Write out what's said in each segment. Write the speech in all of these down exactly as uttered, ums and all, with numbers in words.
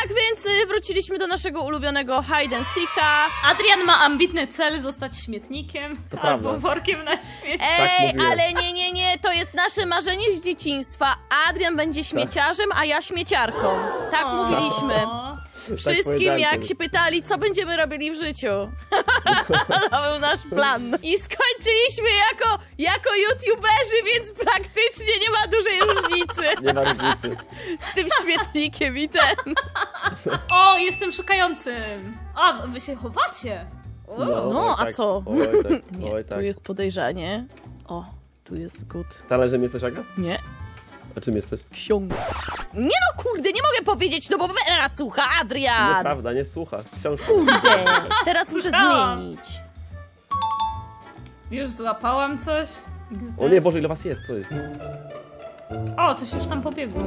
Tak więc y, wróciliśmy do naszego ulubionego hide and seeka. Adrian ma ambitny cel zostać śmietnikiem To albo prawda. workiem na śmieci. Ej, mówiłem. ale nie, nie, nie, to jest nasze marzenie z dzieciństwa. Adrian będzie śmieciarzem, a ja śmieciarką. Tak O. mówiliśmy. Wszystkim, powiedziałem jak sobie. się pytali, co będziemy robili w życiu. To był nasz plan. I skończyliśmy jako, jako youtuberzy, więc praktycznie nie ma dużej różnicy Nie ma różnicy. z tym śmietnikiem i ten. O, jestem szukającym. A, wy się chowacie. O. No, oj a tak, co? Oj tak, Nie, oj tu tak. jest podejrzanie. O, tu jest good. Talerzem jesteś, Aga? Nie, A czym jesteś? książka. Nie no, kurde, nie mogę powiedzieć, no bo teraz słucha Adrian. Nieprawda, nie słuchasz. Książka. Kurde, teraz muszę Słuchałam. zmienić. Już złapałam coś. O nie, Boże, ile was jest? Co jest? O, coś już tam pobiegło.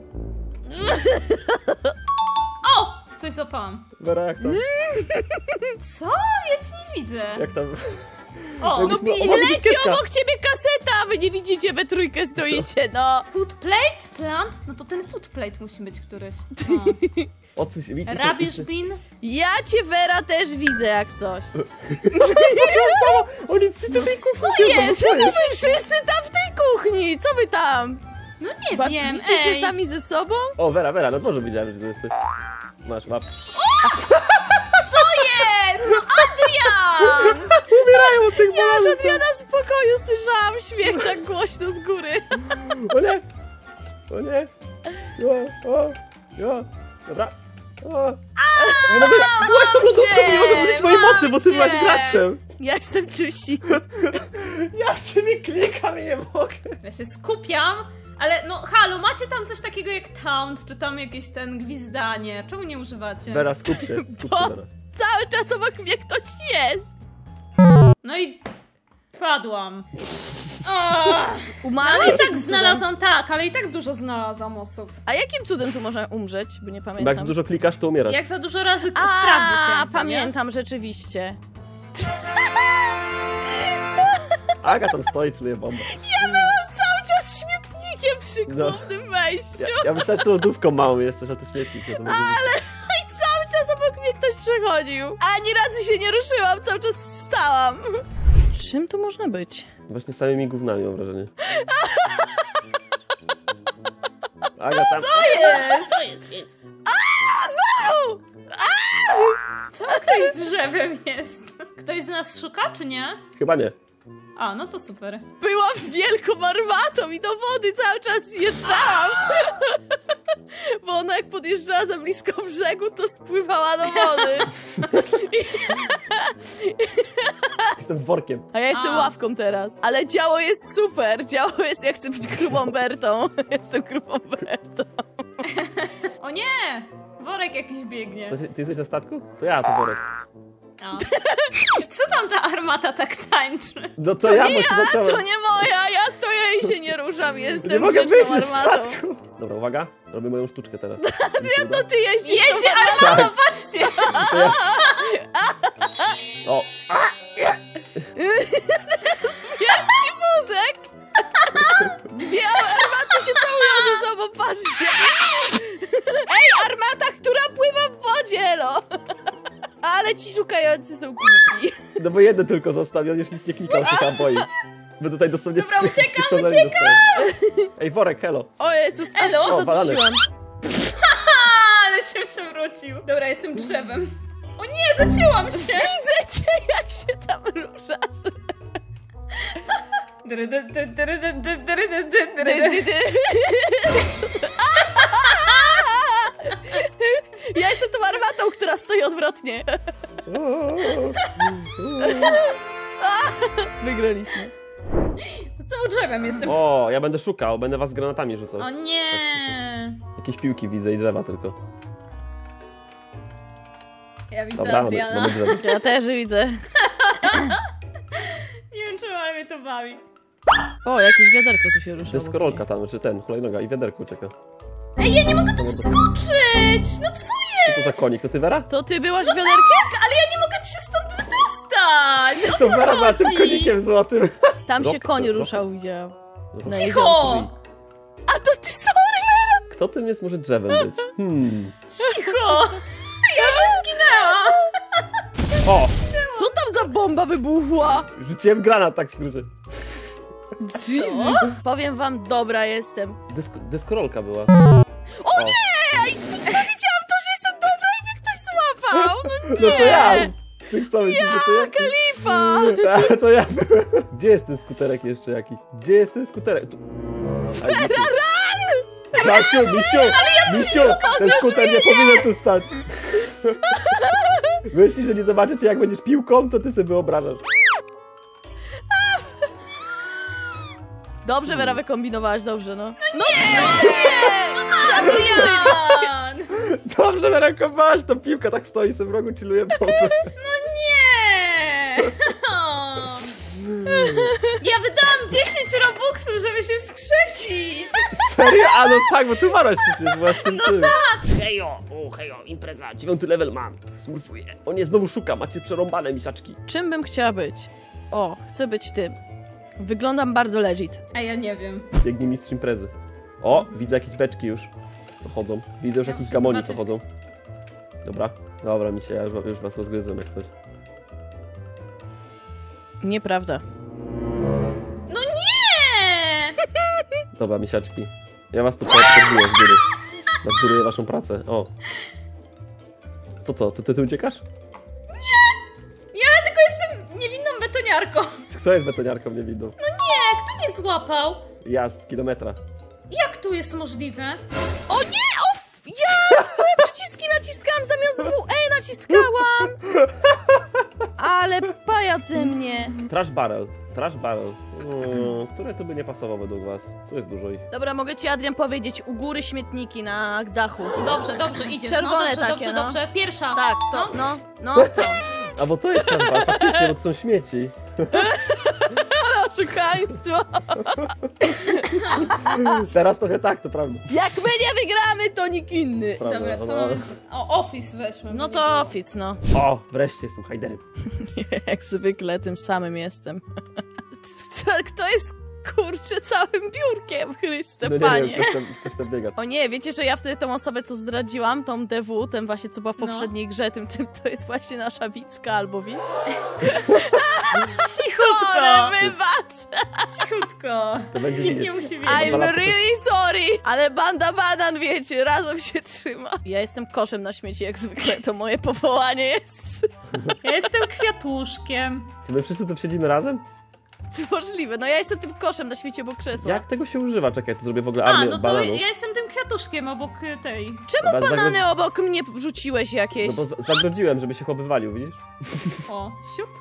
O! Coś złapałam. Wera, jak tam? Co? Ja ci nie widzę. Jak tam? O, No, no, no, I o, leci biskietka. obok ciebie kaseta, a wy nie widzicie, we trójkę stoicie, no. food plate? Plant? No to ten food plate musi być któryś. O coś, widzisz? O. Rubbish bin? Ja cię, Vera, też widzę jak coś. Oni wszyscy w tej kuchni Co siedzą, jest? no co Czemu jest? wy wszyscy tam w tej kuchni? Co wy tam? No nie Ba- wiem, Bawicie się ej. sami ze sobą? O, Wera, Wera, na dworze widziałem, że to jesteś. Masz, łap. Co jest? No Adrian! Umierają od tych Ja aż bólów. Adriana z pokoju słyszałam śmiech tak głośno z góry. O nie! O nie! Jo, o, jo, dobra. O. Nie mogę, byłaś tą lodówką, nie mogę użyć mojej mocy, bo ty byłaś Maciek. graczem. Ja jestem czyści. Ja w ciebie klikam i nie mogę. Ja się skupiam, ale no halo, macie tam coś takiego jak taunt, czy tam jakieś ten gwizdanie? Czemu nie używacie? Wera, skup się, skup Bo się, Wera. cały czas obok mnie ktoś jest. No i padłam. Oh. Umarłeś? Ale i Jakim tak cudem? znalazłam, tak, ale i tak dużo znalazłam osób. A jakim cudem tu można umrzeć? Bo nie Bo jak pamiętam. dużo klikasz, to umierasz. Jak za dużo razy sprawdzi się. A, pamiętam rzeczywiście. Aga tam stoi, czuje bombę. Ja byłam cały czas śmietnikiem przy No. głównym wejściu. Ja, ja myślałem, że tą lodówką małą jesteś, a to śmietnik. No to może być. Ale i cały czas obok mnie ktoś przechodził. Ani razu się nie ruszyłam, cały czas stałam. Czym tu można być? Właśnie samymi gównami mam wrażenie. Aga tam... Co jest? Znowu! Czemu ktoś drzewem jest? Ktoś z nas szuka, czy nie? Chyba nie. A, no to super. Byłam wielką armatą i do wody cały czas zjeżdżałam. Bo ona jak podjeżdżała za blisko brzegu, to spływała do wody. Jestem workiem. A ja jestem A. ławką teraz. Ale działo jest super. Działo jest, ja chcę być grubą Bertą. Jestem grubą Bertą. O nie! Worek jakiś biegnie. To, ty jesteś na statku? To ja, to worek. A. Co tam ta armata tak tańczy? No to, To ja, nie bo się ja, zacząłem. to nie moja. Ja stoję i się nie ruszam. Jestem Nie mogę grzeczną wyjść ze armatą. statku. Dobra, uwaga. Robię moją sztuczkę teraz. Ja to ty jeździsz tą Jedzie armatą. armata, patrzcie! To ja... O! Wielki wózek. Dwie armaty się całują ze sobą, patrzcie. Ej, armata, która pływa w wodzie, no. Ale ci szukający są głupi. No bo jeden tylko został i on już nic nie klikał, się tam boi. My tutaj dosłownie Dobra, psy- uciekam, psychoznali uciekam! dostałem. Ej, worek, hello. O Jezus, aż Elo? się O, bananek. zadusiłam. A, ale się przewrócił. Dobra, jestem drzewem. O nie, zacięłam się! Widzę cię, jak się tam ruszasz. Dry, dy, dy, dry, dy, dy, dry, dy, dy, dry, Dy, dy, dy. dy. Ja jestem tą armatą, która stoi odwrotnie. Wygraliśmy. Znowu drzewem jestem. O, ja będę szukał, będę was granatami rzucał. O nie! Jakieś piłki widzę i drzewa tylko. Ja widzę Dobra, mamy, Adriana. mamy drzewo. Ja też widzę. Nie wiem, czemu, ale mnie to bawi. O, jakieś wiaderko tu się rusza. To jest korolka tam, czy ten, hulajnoga i wiaderko ucieka. Ej, ja nie mogę tu wskoczyć! No co Co to za konik? To ty, Wera? To ty byłaś wiaderkiem? tak? Ale ja nie mogę się stąd wydostać! O To co Wera była tym chodzi? konikiem złotym. Tam się Drop, koń drop. ruszał, widziałam. No i Cicho! A to ty, sorry, Vera. Kto tym jest może drzewem być? Hmm. Cicho! Ja nie zginęłam! O! Co tam za bomba wybuchła? Rzuciłem granat tak w skrócie. Jesus. Powiem wam, dobra jestem. Desko deskorolka była. O nie! Ej, to powiedziałam to, że jestem dobra i mnie ktoś złapał! No nie! No to ja! Ty co myślisz, że to ja? Kalifa! A, to ja. Gdzie jest ten skuterek jeszcze jakiś? Gdzie jest ten skuterek? Tu. Misiu, Misiu! Misiu! Ten skuter nie powinien tu stać. Myślisz, że nie zobaczycie jak będziesz piłką, to ty sobie wyobrażasz. Dobrze, Vera, wykombinowałaś, dobrze, no. No Adrian! Dobrze wyrakowałaś, to piłka tak stoi sobie w rogu, chilluje bombę. No nie! Ja wydałam dziesięć robuxów, żeby się wskrzesić! Serio? A no tak, bo tu masz przecież właśnie No tym. tak! Hejo, o hejo, impreza, dziewiąty level mam. Smurfuję. O nie, znowu szuka, macie przerąbane misiaczki. czym bym chciała być? O, chcę być tym. Wyglądam bardzo legit. A ja nie wiem. Biegnie mistrz imprezy. O, widzę jakieś beczki już, co chodzą. Widzę już Ja jakieś muszę gamoni, co zobaczyć. chodzą. Dobra, dobra mi się, ja już, już was rozgryzłem jak coś. Nieprawda. No nie! Dobra, misiaczki. Ja was tu poobserwuję z góry. Nadzoruję waszą pracę, o. To co, ty, ty, ty uciekasz? Ja tylko jestem niewinną betoniarką. Kto jest betoniarką niewinną? No nie, kto mnie złapał? Ja z kilometra. Jak to jest możliwe? O nie! O, f- ja swoje przyciski naciskałam zamiast W E naciskałam! Ale pajac ze mnie. Trash barrel, trash barrel. Hmm, które tu by nie pasowało według was? Tu jest dużo ich. Dobra, mogę ci, Adrian, powiedzieć, u góry śmietniki na dachu. Dobrze, dobrze, idziesz. Czerwone no, dobrze, takie, dobrze, no. dobrze. Pierwsza. Tak, to, no, no, to. A bo to jest trash barrel, faktycznie, bo to są śmieci. Oszukaństwo. Teraz trochę tak, to prawda. Jak my nie wygramy, to nikt inny. prawda Dobra, co no. mamy? O, Office weszłem. No nie to było. Office, no. O, wreszcie jestem hajderem. Jak zwykle tym samym jestem. Kto, kto jest, kurczę, całym biurkiem, Chryste, No nie panie. wiem, ktoś tam, ktoś tam biega. O nie, wiecie, że ja wtedy tą osobę, co zdradziłam, tą D W, ten właśnie, co była w No. poprzedniej grze, tym, tym to jest właśnie nasza Wicka albo Widz. Cichutko. Sorry, wybacz! Cichutko. To będzie Nikt widzieć. nie musi wiedzieć. I'm really sorry! Ale banda banan, wiecie, razem się trzyma. Ja jestem koszem na śmieci, jak zwykle, to moje powołanie jest. Ja jestem kwiatuszkiem. Czy my wszyscy tu siedzimy razem? Możliwe, no ja jestem tym koszem na śmieci obok krzesła. Jak tego się używa? Czekaj, tu zrobię w ogóle A, armię no to bananów. ja jestem tym kwiatuszkiem obok y, tej. Czemu Dobra, banany zagro- obok mnie rzuciłeś jakieś? No bo za- zagrodziłem, żeby się chłop wywalił, widzisz? O, siup.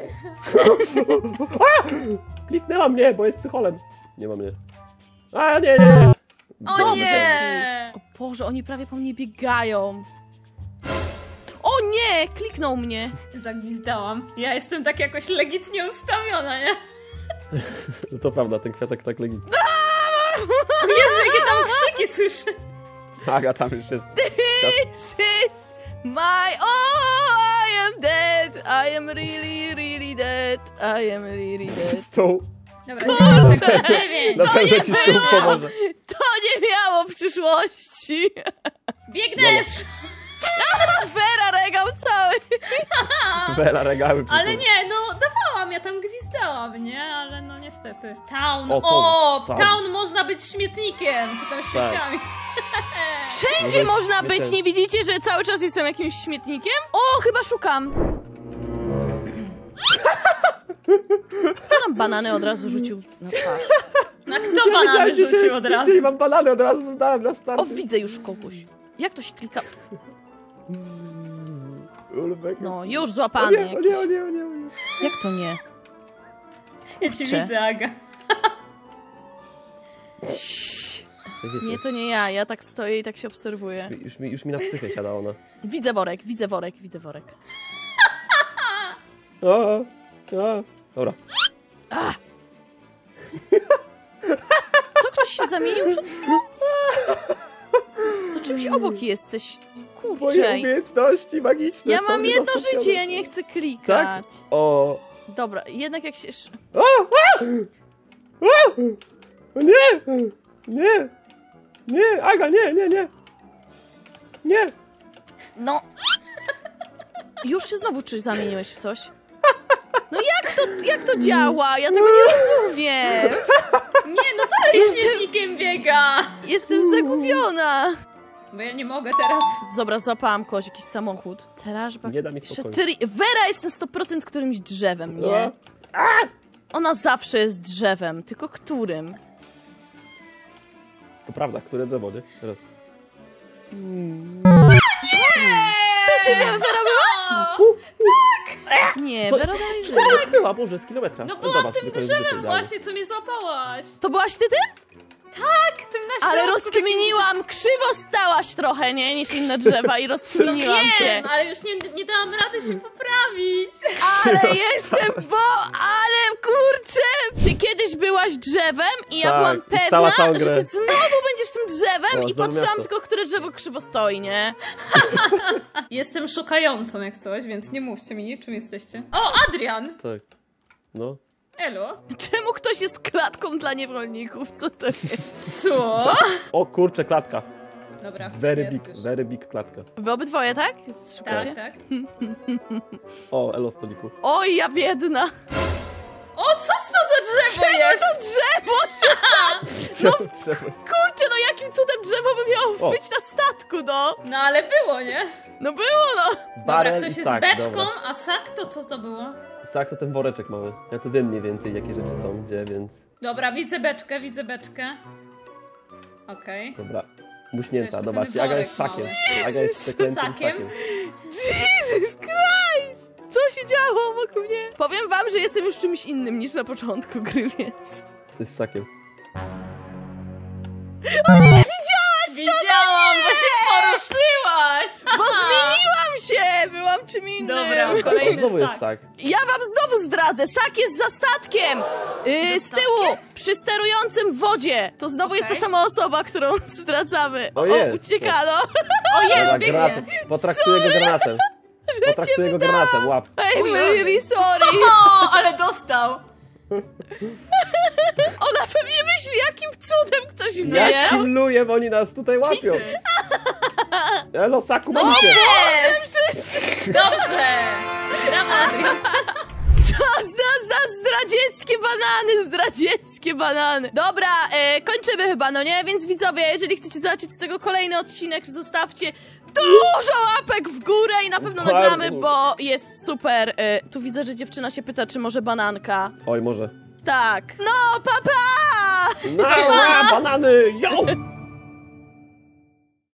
Kliknęła mnie, bo jest psycholem. Nie ma mnie. A, nie, nie, nie. O Dobrze nie! O Boże, oni prawie po mnie biegają. O nie, kliknął mnie. Zagwizdałam. Ja jestem tak jakoś legitnie ustawiona, nie? No to prawda, ten kwiatek tak legitny. Jezu, jakie tam krzyki słyszę. Aga tam już jest. This is my... Oh, I am dead. I am really, really dead. I am really dead. Stół. Dobra, dziewięć, dziewięć. Na pewno ci stół było. pomoże. To nie miało przyszłości. Biegnę! Vera regał cały. Bela regały. Ale przyszły. nie, no dawałam, ja tam gwizdałam, nie? Ale no niestety. Town, O, o, to- w town. town można być śmietnikiem, czy tam śmieciami. Wszędzie No to można być, śmieciem. nie widzicie, że cały czas jestem jakimś śmietnikiem? O, chyba szukam. Kto nam banany od razu rzucił na twarz? Na kto banany Wiedziałem, że rzucił jest od razu? śmieci i mam banany, od razu zdałem na start. O, widzę już kogoś. Jak to się klika? Ulbek. No, już O złapany nie, o jakiś. nie, o nie, o nie, o nie. Jak to nie? Ja cię Kurczę. widzę, Aga. Jak wiecie, Nie, to nie ja. Ja tak stoję i tak się obserwuję. Już mi, już mi na psychę siada ona. Widzę worek, widzę worek, widzę worek. O, o. Dobra. A! Co, ktoś się zamienił przed chwilą? To czymś obok jesteś. Moje Kurczę. umiejętności magiczne Ja są mam jedno niezastosowane. życie, ja nie chcę Tak? klikać. O. Dobra, jednak jak się... sz- O, o! O! O nie! Nie! Nie, Aga, nie, nie, nie. Nie. No. Już się znowu czy zamieniłeś w coś? No jak to, jak to działa? Ja tego nie rozumiem. Nie, no dalej śmietnikiem biega. Jestem zagubiona. Bo ja nie mogę teraz. Dobra, złapałam kogoś, jakiś samochód. Teraz Nie da mi spokoju. cztery... Vera jest na sto procent którymś drzewem, nie? No. Ona zawsze jest drzewem, tylko którym? To prawda, które drzewo, nie? Teraz. To ty, Vera, byłaś? O, Nie, Co? Vera dalej żyje. Kilometr była, Boże, z kilometra. no No byłam zobacz, tym tylko jest drzewem zwykły dalej. właśnie, co mnie złapałaś. To byłaś ty, ty? Tak, tym na Ale środku rozkminiłam, krzywo stałaś trochę, nie? Niż inne drzewa i takim- rozkminiłam No cię. wiem, ale już nie, nie dałam rady się poprawić. Ale jestem, bo... Ale kurczę! Ty kiedyś byłaś drzewem i ja Tak, byłam i stała pewna, całą że grę. ty znowu będziesz tym drzewem O, i znowu patrzyłam miasto. tylko, które drzewo krzywo stoi, nie? Jestem szukającą jak coś, więc nie mówcie mi, czym jesteście. O, Adrian! Tak. No. Elo. Czemu ktoś jest klatką dla niewolników? Co to jest? Co? O kurczę, klatka. Dobra, Very jest big, już. very big klatka. Wy obydwoje, tak? Szukacie? Tak, tak. O, elo stoliku. Oj, ja biedna. O, co to za drzewo Czemu jest? to drzewo się... No, drzewo. Kurczę, no jakim cudem drzewo by miało O. być na statku, no? No ale było, nie? No było, no. Dobra, Barel ktoś i jest sak, beczką, dobra. a sak to co to było? Sak to ten woreczek mały. Ja tu wiem mniej więcej, jakie rzeczy są gdzie, więc... Dobra, widzę beczkę, widzę beczkę. Okej. Dobra. Muśnięta, Jeszcze ten zobaczcie, Aga jest worek sakiem. mały. Aga jest przeklętym Sakiem? sakiem. Jesus Christ! Co się działo wokół mnie? Powiem wam, że jestem już czymś innym niż na początku gry, więc... Jesteś sakiem. O nie, widziałaś! Widziałam, bo się poruszyłaś! Bo zmieniłam się! Byłam czym innym! Dobra, O, kolejny znowu jest sak. sak. Ja wam znowu zdradzę, sak jest za statkiem! Yy, z tyłu, przy sterującym w wodzie. To znowu jest ta Okej. sama osoba, którą zdradzamy. O, O, jest. uciekano. O, jest, Dobra, biegnie! granatem. Potraktuję go granatem. Potraktuję go granatem, łap. I'm Oj, really sorry. O, ale dostał! Ona pewnie myśli, jakim cudem ktoś Ja wiedział. cimluję, bo oni nas tutaj łapią. Cheaty. Elo, saku, No mam cię. nie! Wszyscy. Dobrze! Brawo, Adrian. Co za, za zdradzieckie banany, zdradzieckie banany. Dobra, e, kończymy chyba, no nie? Więc widzowie, jeżeli chcecie zobaczyć z tego kolejny odcinek, zostawcie dużo łapek w górę i na pewno Bardzo. nagramy, bo jest super. E, tu widzę, że dziewczyna się pyta, czy może bananka. Oj, może. Tak. No, papa! Pa! Na, banany, yo!